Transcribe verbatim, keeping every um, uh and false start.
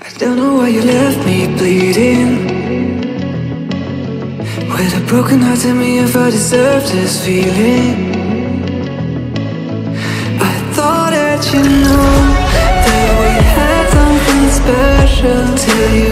Don't know why you left me bleeding. With a broken heart, tell me if I deserve this feeling. I thought that you know that we had something special till you